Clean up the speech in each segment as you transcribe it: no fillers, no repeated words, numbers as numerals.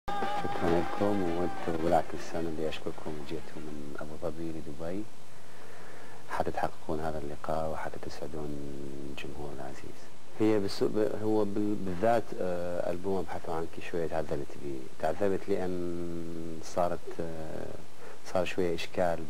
شكرا لكم، وانتم بالعكس انا اللي اشكركم. جيتوا من ابو ظبي لدبي حتى تحققون هذا اللقاء وحتى تسعدون الجمهور العزيز. هي هو بالذات ألبوم ابحثوا عنك شويه تعذبت به. تعذبت لان صار شويه اشكال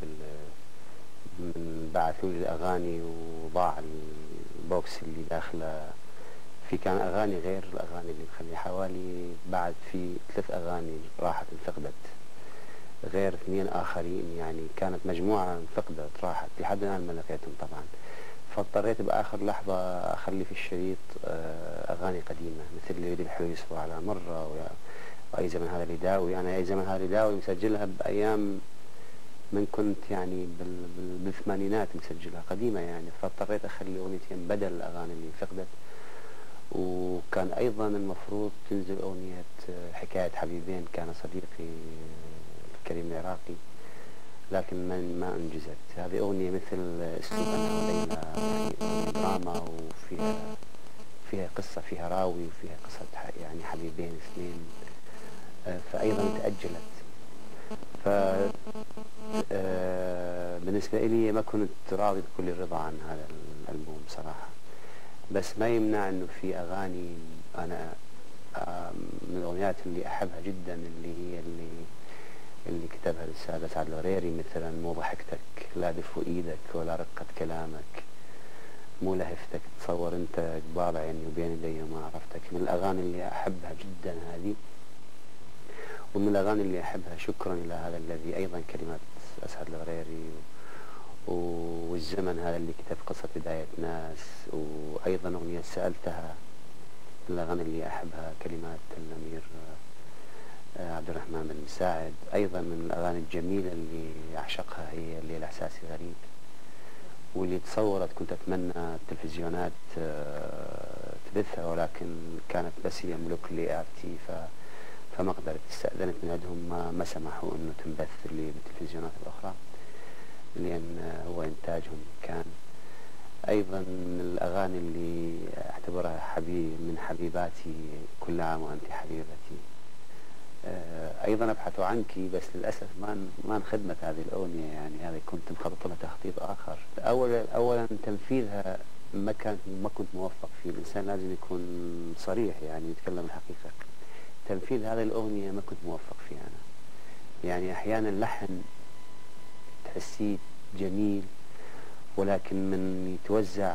من بعثوا لي الاغاني وضاع البوكس اللي داخله. كان اغاني غير الاغاني اللي مخلي حوالي بعد في 3 اغاني راحت انفقدت، غير 2 آخرين يعني كانت مجموعة انفقدت راحت لحد الآن ما لقيتهم طبعا. فاضطريت بآخر لحظة أخلي في الشريط أغاني قديمة مثل اللي يريد الحلو يصفو على مرة وأي زمن هذا اللي داوي. أنا أي زمن هذا اللي داوي مسجلها بأيام من كنت يعني بالثمانينات مسجلها قديمة يعني. فاضطريت أخلي أغنيتين بدل الأغاني اللي انفقدت. وكان أيضا المفروض تنزل أغنية حكاية حبيبين كان صديقي الكريم العراقي، لكن ما انجزت. هذه أغنية مثل أسلوب أنا وليلى، يعني أغنية دراما فيها قصة، فيها راوي وفيها قصة يعني حبيبين اثنين. فأيضا تأجلت. ف بالنسبة لي ما كنت راضي بكل الرضا عن هذا الألبوم صراحة، بس ما يمنع انه في اغاني انا من الاغنيات اللي احبها جدا اللي هي اللي كتبها الاستاذ اسعد الغريري، مثلا مو ضحكتك، لا دفو ايدك ولا رقة كلامك، مو لهفتك، تصور انت قبال عيني وبين يدي وما عرفتك. من الاغاني اللي احبها جدا هذه. ومن الاغاني اللي احبها شكرا الى هذا الذي، ايضا كلمات اسعد الغريري، والزمن هذا اللي كتب قصة بداية ناس. وأيضا أغنية سألتها من الأغاني اللي أحبها كلمات الأمير عبد الرحمن بن مساعد. أيضا من الأغاني الجميلة اللي أعشقها هي اللي الإحساس غريب، واللي تصورت كنت أتمنى التلفزيونات تبثها، ولكن كانت بس هي ملك لآرتي فما قدرت. استأذنت من عندهم ما سمحوا أنه تنبث اللي بالتلفزيونات الأخرى لأن هو إنتاجهم كان. أيضا من الأغاني اللي أعتبرها من حبيباتي كل عام وأنت حبيبتي. أيضا أبحث عنك، بس للأسف ما انخدمت هذه الأغنية يعني. هذه كنت مخطط لها تخطيط آخر. أولا تنفيذها ما كنت موفق فيه. الإنسان لازم يكون صريح يعني يتكلم الحقيقة. تنفيذ هذه الأغنية ما كنت موفق فيه أنا. يعني أحيانا اللحن تحسيه جميل، ولكن من يتوزع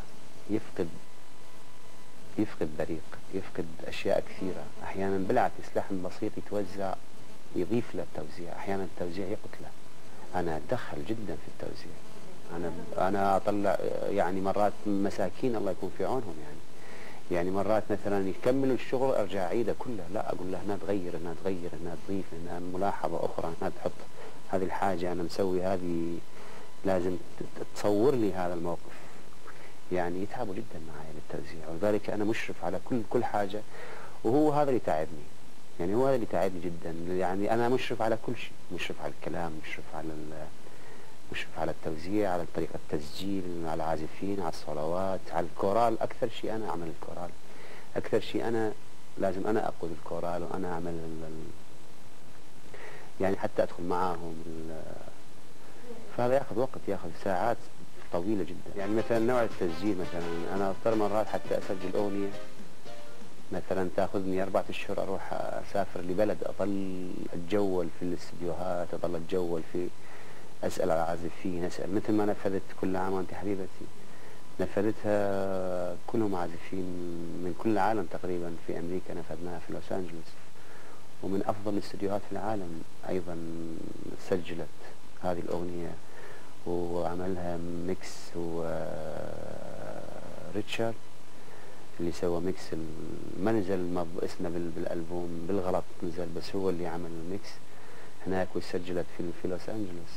يفقد بريق، يفقد أشياء كثيرة. أحيانا بالعكس لحن بسيط يتوزع يضيف للتوزيع، أحيانا التوزيع يقتله. أنا أتدخل جدا في التوزيع. أنا أطلع يعني مرات مساكين الله يكون في عونهم يعني مرات مثلا يكملوا الشغل أرجع أعيده كله، لا أقول له هنا تغير، هنا تغير، هنا تضيف، هنا ملاحظة أخرى، هنا تحط هذه الحاجة أنا مسوي هذه، لازم تصور لي هذا الموقف. يعني يتعبوا جدا معي بالتوزيع، ولذلك أنا مشرف على كل حاجة. وهو هذا اللي تعبني، يعني هو هذا اللي تعبني جدا. يعني أنا مشرف على كل شيء، مشرف على الكلام، مشرف على التوزيع، على طريقة التسجيل، على العازفين، على الصلوات، على الكورال. أكثر شيء أنا أعمل الكورال، أكثر شيء أنا لازم أنا أقود الكورال، وأنا أعمل يعني حتى أدخل معاهم. فهذا ياخذ وقت، ياخذ ساعات طويلة جدا. يعني مثلا نوع التسجيل، مثلا أنا أضطر مرات حتى أسجل أغنية مثلا تاخذني 4 أشهر، أروح أسافر لبلد، أظل أتجول في الاستديوهات، أظل أتجول في أسأل على العازفين، أسأل مثل ما نفذت كل عام وأنت حبيبتي. نفذتها كلهم عازفين من كل العالم تقريبا. في أمريكا نفذناها في لوس أنجلوس، ومن أفضل الاستديوهات في العالم أيضا سجلت هذه الأغنية وعملها ميكس. وريتشارد اللي سوى ميكس ما نزل اسمه بالألبوم بالغلط، نزل بس هو اللي عمل الميكس هناك وسجلت في لوس أنجلوس.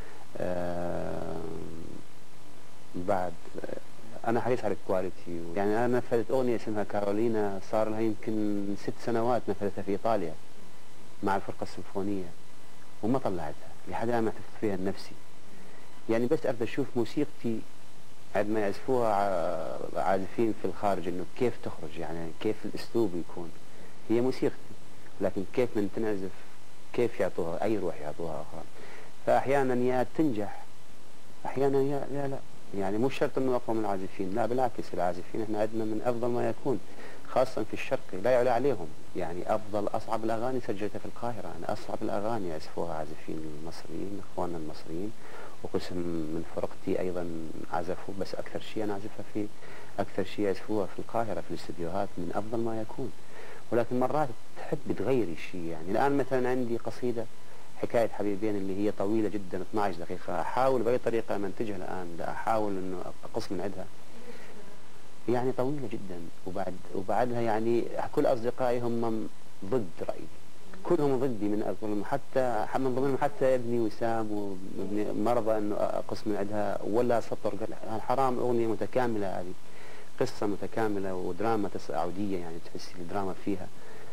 بعد أنا حريص على الكواليتي. يعني أنا نفذت أغنية اسمها كارولينا، صار لها يمكن 6 سنوات نفذتها في إيطاليا مع الفرقة السيمفونية، وما طلعتها لحد الآن ما احتفظت فيها لنفسي. يعني بس أبدأ أشوف موسيقتي عندما يعزفوها عازفين في الخارج، إنه كيف تخرج، يعني كيف الأسلوب يكون. هي موسيقتي، لكن كيف من تنعزف كيف يعطوها أي روح يعطوها أخرى. فأحيانا يا تنجح أحيانا يا لا، يعني مو شرط أنه أقوى من العازفين، لا بالعكس، العازفين إحنا عندنا من أفضل ما يكون، خاصة في الشرقي لا يعلى عليهم. يعني أصعب الأغاني سجلتها في القاهرة، أنا أصعب الأغاني يعزفوها عازفين المصريين إخواننا المصريين، وقسم من فرقتي أيضا عزفوا، بس أكثر شيء أنا أعزفها في أكثر شيء يعزفوها في القاهرة في الاستديوهات من أفضل ما يكون. ولكن مرات تحب تغيري شيء، يعني الآن مثلا عندي قصيدة حكاية حبيبين اللي هي طويلة جدا 12 دقيقة، أحاول بأي طريقة منتجها الآن، لا أحاول أنه أقص من عندها، يعني طويلة جدا. وبعدها يعني كل أصدقائي هم ضد رأيي، كلهم ضدي، من أقولهم حتى من ضمنهم حتى ابني وسام وابني مرضى أنه أقص من عندها ولا سطر، قال حرام، أغنية متكاملة هذه، قصة متكاملة ودراما عودية، يعني تحسي الدراما فيها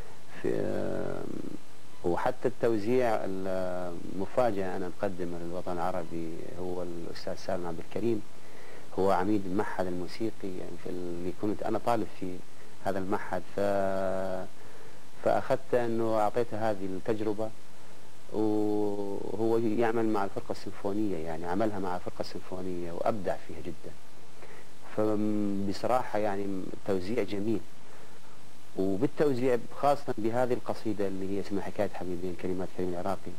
وحتى التوزيع المفاجأة أنا مقدمة للوطن العربي، هو الأستاذ سالم عبد الكريم، هو عميد المعهد الموسيقي، يعني في اللي كنت أنا طالب في هذا المعهد، فأخذت أنه أعطيته هذه التجربة، وهو يعمل مع الفرقة السيمفونية، يعني عملها مع الفرقة السيمفونية وأبدع فيها جدا. فبصراحة يعني توزيع جميل، وبالتوزيع خاصة بهذه القصيدة اللي هي اسمها حكاية حبيبين كلمات كريم العراقي،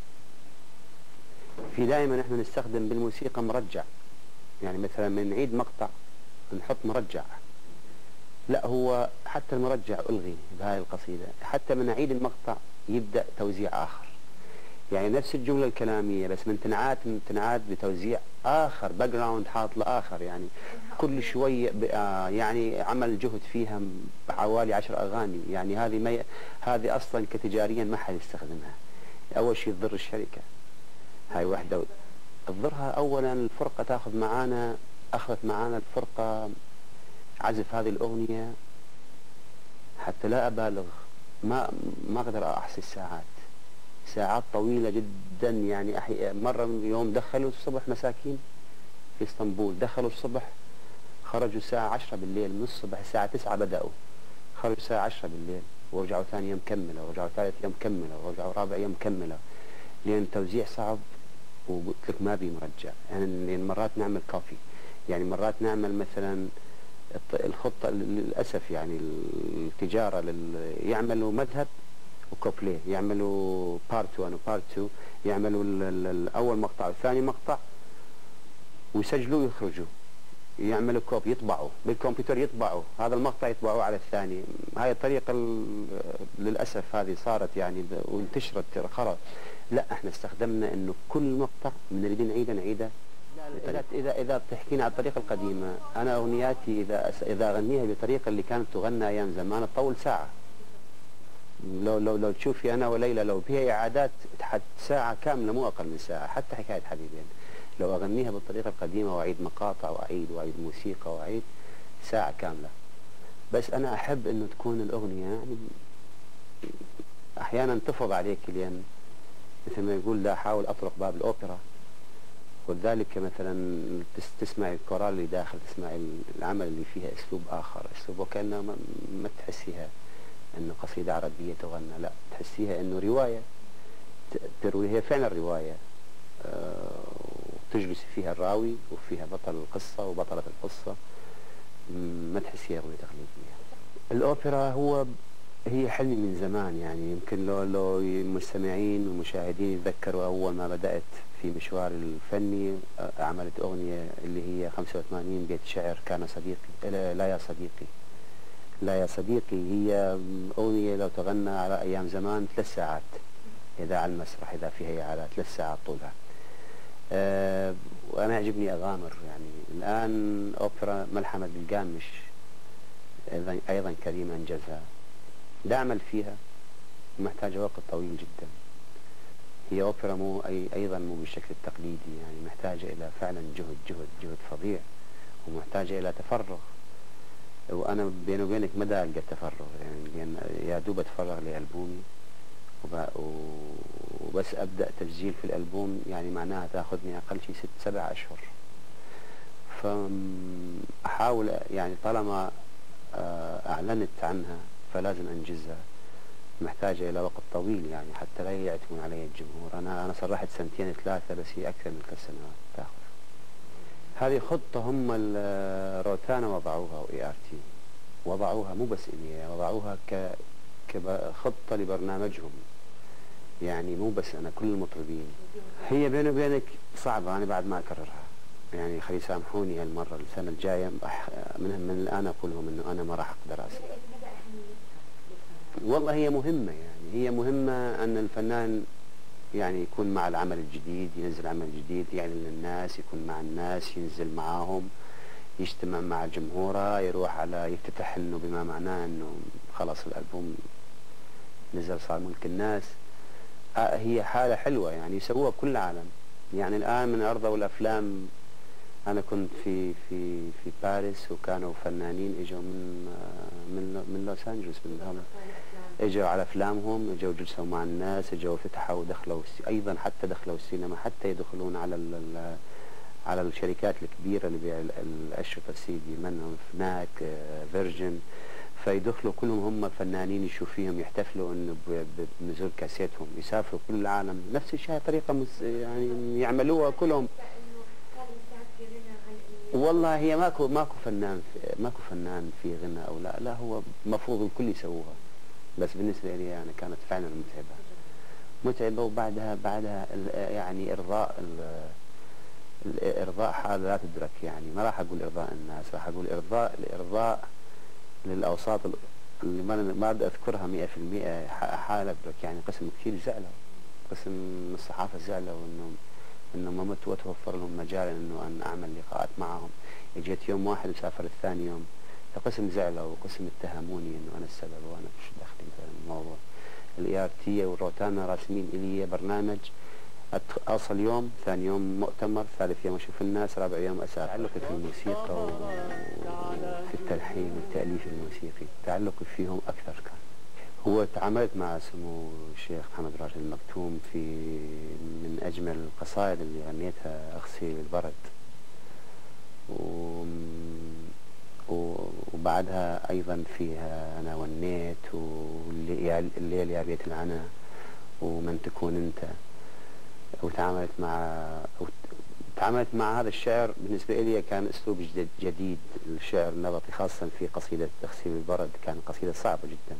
في دائما احنا نستخدم بالموسيقى مرجع، يعني مثلا من نعيد مقطع نحط مرجع، لا هو حتى المرجع ألغي بهذه القصيدة، حتى من نعيد المقطع يبدأ توزيع آخر، يعني نفس الجملة الكلامية بس من تنعاد بتوزيع آخر، باك جراوند حاط لآخر، يعني كل شوية يعني عمل جهد فيها حوالي 10 أغاني، يعني هذه أصلا كتجاريا ما حد يستخدمها. أول شيء تضر الشركة، هاي واحدة تضرها. أولا الفرقة تأخذ معانا، أخذت معانا الفرقة عزف هذه الأغنية، حتى لا أبالغ ما أقدر أحصي ساعات طويلة جدا، يعني مرة يوم دخلوا الصبح مساكين في اسطنبول، دخلوا الصبح خرجوا الساعة 10 بالليل، من الصبح الساعة 9 بدأوا، خرجوا الساعة 10 بالليل، ورجعوا ثاني يوم كملوا، ورجعوا ثالث يوم كملوا، ورجعوا رابع يوم كملوا، لأن التوزيع صعب، وقلت لك ما بي مرجع، يعني مرات نعمل كوفي، يعني مرات نعمل مثلا الخطة للأسف، يعني التجارة يعملوا مذهب وكوبليه، يعملوا بارت 1 وبارت 2، يعملوا الأول مقطع والثاني مقطع ويسجلوا ويخرجوا، يعملوا كوب يطبعوا بالكمبيوتر، يطبعوا هذا المقطع يطبعوا على الثاني. هاي الطريقة للأسف هذه صارت يعني وانتشرت خلاص. لا احنا استخدمنا انه كل مقطع بنريد نعيده. إذا بتحكينا عن الطريقة القديمة، أنا أغنياتي إذا أغنيها بالطريقة اللي كانت تغنى أيام زمان تطول ساعة. لو تشوفي أنا وليلى لو فيها إعادات ساعة كاملة مو أقل من ساعة، حتى حكاية حبيبين لو أغنيها بالطريقة القديمة وأعيد مقاطع وأعيد موسيقى وأعيد ساعة كاملة. بس أنا أحب إنه تكون الأغنية يعني أحيانا تفرض عليك، لأن مثل ما يقول لا أحاول أطرق باب الأوبرا، ولذلك مثلا تسمعي الكورال اللي داخل، تسمعي العمل اللي فيها أسلوب آخر، أسلوب وكأنه ما تحسيها إنه قصيدة عربية تغنى، لا تحسيها إنه رواية تروي، هي فعلا رواية، وتجلس فيها الراوي وفيها بطل القصة وبطلة القصة، ما تحسيها أغنية تقليدية. الأوبرا هي حلمي من زمان، يعني يمكن لو المستمعين والمشاهدين يتذكروا أول ما بدأت في مشواري الفني عملت أغنية اللي هي 85 بيت شعر كان صديقي، لا يا صديقي، لا يا صديقي، هي أغنية لو تغنى على أيام زمان 3 ساعات، إذا على المسرح إذا فيها على 3 ساعات طولها. وأنا يعجبني أغامر، يعني الآن أوبرا ملحمة بالقامش أيضا كريم أنجزها، لا أعمل فيها، محتاجة وقت طويل جدا. هي أوبرا أيضا مو بالشكل التقليدي، يعني محتاجة إلى فعلا جهد فظيع، ومحتاجة إلى تفرغ، وأنا بيني وبينك مدى ألقى التفرغ، يعني يا دوب أتفرغ لألبومي وبس أبدأ تسجيل في الألبوم، يعني معناها تأخذني أقل شيء 6-7 أشهر. فأحاول يعني طالما أعلنت عنها فلازم أنجزها، محتاجة إلى وقت طويل يعني حتى لا يعتمون علي الجمهور. أنا صرحت 2 3 بس هي أكثر من 3 سنوات تأخذ. هذه خطة هم روتانا وضعوها وإي آر تي وضعوها، مو بس إلي، وضعوها كخطة لبرنامجهم، يعني مو بس أنا، كل المطربين. هي بيني وبينك صعبة، أنا بعد ما أكررها يعني، خلي يسامحوني هالمرة، السنة الجاية من الآن أقول لهم إنه أنا ما راح أقدر أسمع. والله هي مهمة، يعني هي مهمة أن الفنان يعني يكون مع العمل الجديد، ينزل عمل جديد يعلن للناس، يكون مع الناس، ينزل معاهم، يجتمع مع جمهوره، يروح على يفتتح انه بما معناه انه خلاص الالبوم نزل صار ملك الناس. هي حالة حلوة يعني يسووها بكل العالم. يعني الآن من عرضوا الأفلام، أنا كنت في باريس وكانوا فنانين إجوا من لوس أنجلوس، اجوا على افلامهم، اجوا جلسوا مع الناس، اجوا فتحوا ودخلوا ايضا حتى دخلوا السينما، حتى يدخلون على الشركات الكبيره اللي بيع الاشرطه السيدي، منهم فناك، فيرجن، فيدخلوا كلهم هم فنانين يشوف فيهم، يحتفلوا انه بنزول كاسيتهم، يسافروا كل العالم. نفس الشيء طريقه يعني يعملوها كلهم. والله هي ماكو فنان في غنى او لا، لا هو المفروض الكل يسووها، بس بالنسبة لي أنا كانت فعلا متعبة. وبعدها يعني إرضاء حالة لا تدرك، يعني ما راح أقول إرضاء الناس، راح أقول إرضاء للأوساط اللي ما بدي أذكرها 100%، حالة تدرك. يعني قسم كثير زعلوا، قسم الصحافة زعلوا إنه ما توفر لهم مجال إنه أن أعمل لقاءات معهم. جيت يوم واحد وسافر الثاني يوم، فقسم زعلوا وقسم اتهموني انه انا السبب وانا مش دخلي في الموضوع. الاي ار تي والروتانا راسمين الي برنامج، اوصل يوم، ثاني يوم مؤتمر، ثالث يوم اشوف الناس، رابع يوم اسافر. تعلقي في الموسيقى وفي التلحين والتاليف الموسيقي، تعلقي فيهم اكثر كان. هو تعاملت مع سمو الشيخ محمد راشد المكتوم في من اجمل القصائد اللي غنيتها اغسل البرد، وبعدها أيضا فيها أنا ونيت، والليل يا بيت العنا، ومن تكون أنت. وتعاملت مع هذا الشعر، بالنسبة لي كان أسلوب جديد، الشعر النبطي، خاصة في قصيدة تغسيل البرد، كان قصيدة صعبة جدا.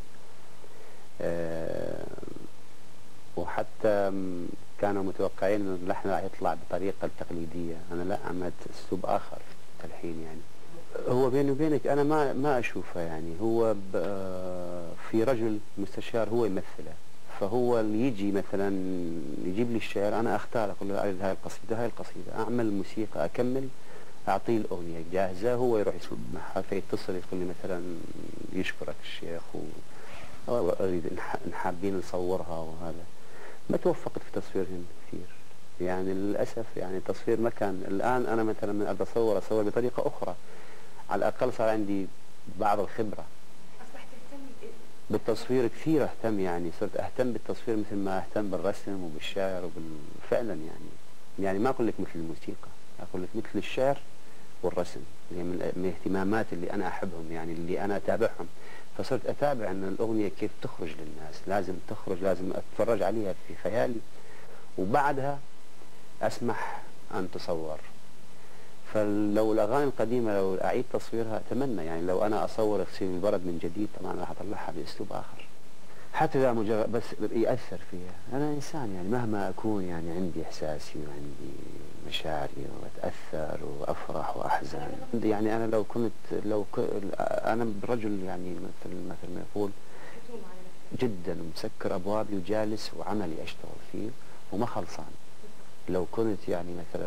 وحتى كانوا متوقعين أن اللحن راح يطلع بالطريقة التقليدية، أنا لا، عملت أسلوب آخر في التلحين. يعني هو بيني وبينك أنا ما أشوفه، يعني هو في رجل مستشار هو يمثله، فهو اللي يجي مثلا يجيب لي الشعر، أنا أختار، أقول له أريد هاي القصيدة، أعمل الموسيقى، أكمل، أعطيه الأغنية جاهزة، هو يروح يصب معها، فيتصل يقول لي مثلا يشكرك الشيخ أريد إن حابين نصورها، وهذا ما توفقت في تصويرهم كثير يعني للأسف. يعني التصوير ما كان. الآن أنا مثلا من أريد أصور بطريقة أخرى، على الأقل صار عندي بعض الخبرة. أصبحت تهتم بالتصوير كثير، أهتم، يعني صرت أهتم بالتصوير مثل ما أهتم بالرسم وبالشعر فعلا يعني ما أقول لك مثل الموسيقى، أقول لك مثل الشعر والرسم، يعني من الاهتمامات اللي أنا أحبهم، يعني اللي أنا أتابعهم. فصرت أتابع أن الأغنية كيف تخرج للناس، لازم تخرج، لازم أتفرج عليها في خيالي، وبعدها أسمح أن تصور. فلو الأغاني القديمة لو أعيد تصويرها أتمنى، يعني لو أنا أصور غسيل البرد من جديد طبعا راح أطلعها بأسلوب آخر، حتى لا مجرد بس يأثر فيها. أنا إنسان يعني مهما أكون يعني عندي إحساسي وعندي مشاعري، وأتأثر وأفرح وأحزن. يعني أنا أنا رجل يعني مثل ما يقول جدا، مسكر أبوابي وجالس وعملي أشتغل فيه وما خلصان. لو كنت يعني مثلا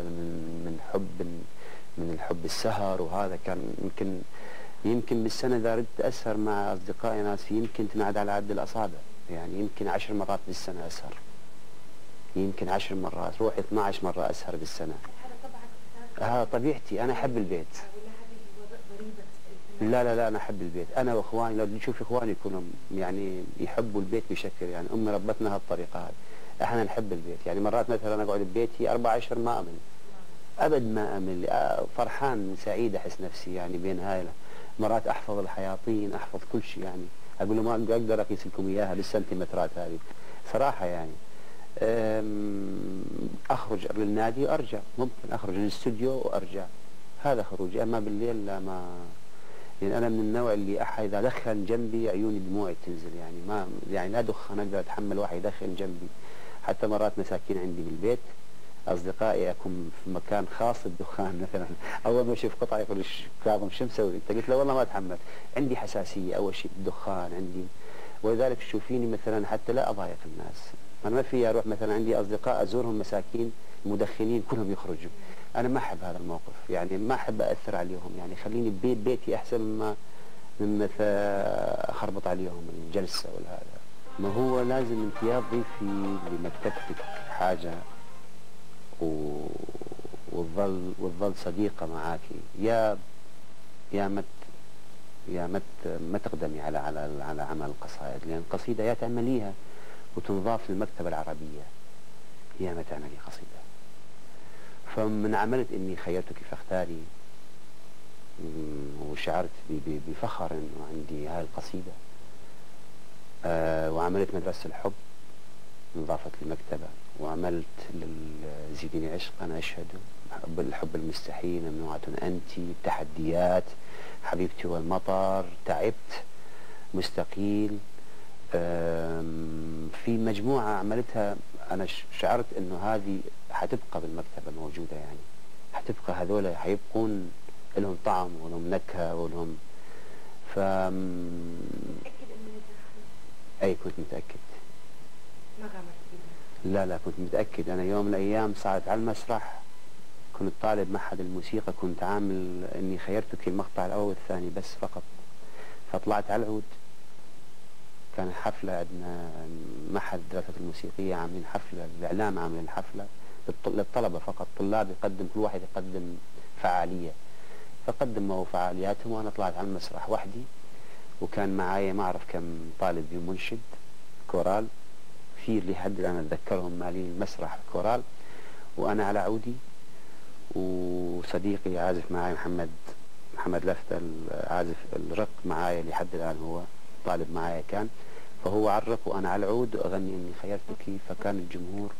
من الحب السهر، وهذا كان يمكن بالسنة إذا أردت أسهر مع أصدقائي ناس يمكن تنعد على عد الأصابع، يعني يمكن 10 مرات بالسنة أسهر، يمكن 10 مرات، روح 12 مرة أسهر بالسنة. هذا طبيعتي، أنا أحب البيت. لا أنا أحب البيت، أنا وإخواني، لو نشوف إخواني يكونوا يعني يحبوا البيت بشكل، يعني أمي ربتنا هالطريقة هذه، احنا نحب البيت. يعني مرات مثلا اقعد ببيتي 14 ما امل ابد، ما امل، فرحان سعيد احس نفسي يعني بين هاي. مرات احفظ الحياطين، احفظ كل شيء، يعني اقول له ما اقدر اقيس لكم اياها بالسنتيمترات هذه صراحه يعني. اخرج للنادي وارجع، ممكن اخرج للاستوديو وارجع، هذا خروجي. اما بالليل لا، ما يعني انا من النوع اللي احد اذا دخن جنبي عيوني دموعي تنزل، يعني ما يعني لا دخان اقدر اتحمل واحد يدخن جنبي. حتى مرات مساكين عندي بالبيت اصدقائي اكون في مكان خاص بالدخان مثلا، اول ما اشوف قطعه يقول كاظم شو مسوي انت؟ قلت له والله ما اتحمل، عندي حساسيه اول شيء بالدخان عندي، ولذلك تشوفيني مثلا حتى لا اضايق الناس. انا ما في اروح مثلا عندي اصدقاء ازورهم مساكين مدخنين كلهم يخرجوا، انا ما احب هذا الموقف، يعني ما احب اثر عليهم، يعني خليني ببيت بيتي احسن مما اخربط عليهم الجلسه ولا هذا. ما هو لازم انت يا تضيفي لمكتبتك حاجه وتظل صديقه معك، يا ما تقدمي على عمل القصائد، لان القصيده يا تعمليها وتنضاف للمكتبه العربيه يا ما تعملي قصيده. فمن عملت اني خيرتك فاختاري، وشعرت بفخر انه عندي هاي القصيده. وعملت مدرسه الحب انضافت للمكتبه، وعملت زيديني عشق انا اشهد، الحب المستحيل، ممنوعه انت، التحديات، حبيبتي والمطر، تعبت، مستقيل. في مجموعه عملتها انا شعرت انه هذه حتبقى بالمكتبه موجوده، يعني حتبقى، هذول حيبقون لهم طعم ولهم نكهه ولهم. ف متأكد انه نجاح؟ اي كنت متاكد. ما غامرت بها؟ لا كنت متاكد. انا يوم من الايام صعدت على المسرح، كنت طالب معهد الموسيقى، كنت عامل اني خيرتك المقطع الاول والثاني بس فقط، فطلعت على العود. كان حفله عندنا معهد الدراسات الموسيقيه عاملين حفله، الاعلام عاملين حفله للطلبه فقط، طلاب يقدم كل واحد يقدم فعاليه، فقدموا فعالياتهم وانا طلعت على المسرح وحدي، وكان معايا ما اعرف كم طالب منشد كورال، في اللي حد انا اتذكرهم مالين المسرح كورال، وانا على عودي، وصديقي عازف معي محمد لفتة عازف الرق معايا لحد الان، هو طالب معايا كان، فهو عرق وانا على العود واغني اني خيرتك. فكان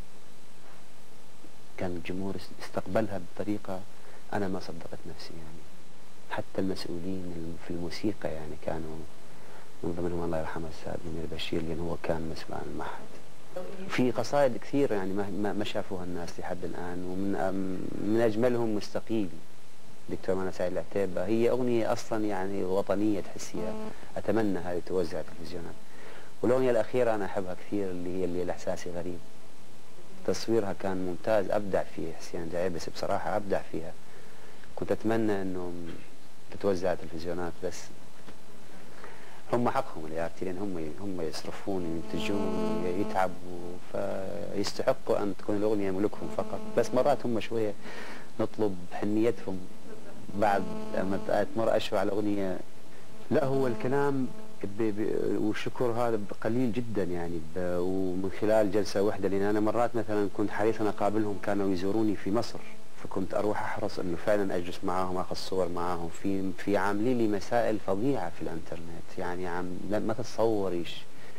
الجمهور استقبلها بطريقه انا ما صدقت نفسي، يعني حتى المسؤولين في الموسيقى يعني كانوا، من ضمنهم الله يرحمه السيد منير بشير، لان هو كان مسؤول عن المعهد. في قصائد كثير يعني ما شافوها الناس لحد الان، ومن اجملهم مستقيل دكتور منى سعيد العتيبة، هي اغنيه اصلا يعني وطنيه تحسيها، اتمنى هذه توزع تلفزيونات. والاغنيه الاخيره انا احبها كثير، اللي الاحساسي غريب، تصويرها كان ممتاز، ابدع فيه حسين جعيبس بصراحه، ابدع فيها. كنت اتمنى انه تتوزع تلفزيونات، بس هم حقهم اللي عرفتي، لان هم يصرفون وينتجون ويتعبوا، فيستحقوا ان تكون الاغنيه ملكهم فقط. بس مرات هم شويه نطلب حنيتهم بعد ما تمر اشهر على الاغنيه. لا هو الكلام والشكر هذا قليل جدا يعني، ومن خلال جلسه واحده، لان انا مرات مثلا كنت حريص ان اقابلهم، كانوا يزوروني في مصر، فكنت اروح احرص انه فعلا اجلس معاهم، اخذ صور معاهم، في عاملين لي مسائل فظيعه في الانترنت، يعني ما تتصوريش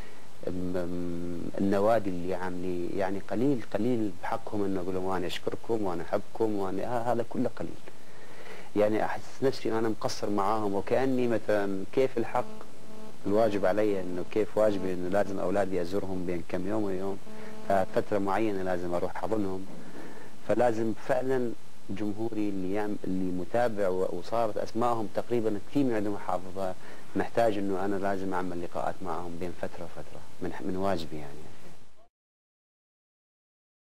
النوادي اللي عاملي، يعني قليل بحقهم انه اقول لهم وانا اشكركم وانا احبكم وانا هذا كله قليل، يعني احس نفسي انا مقصر معاهم، وكاني مثلا كيف الحق الواجب علي، انه كيف واجبي انه لازم اولادي ازورهم بين كم يوم ويوم، ففتره معينه لازم اروح احضنهم. فلازم فعلا جمهوري اللي متابع وصارت اسمائهم تقريبا كثير من عندهم حافظه، محتاج انه انا لازم اعمل لقاءات معهم بين فتره وفتره، من واجبي يعني.